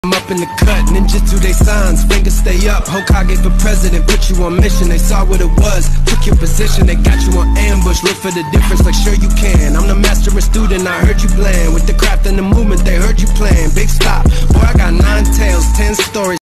I'm up in the cut, ninjas do they signs, fingers stay up. Hokage for president, put you on mission. They saw what it was, took your position, they got you on ambush. Look for the difference, like sure you can. I'm the master and student, I heard you bland with the craft and the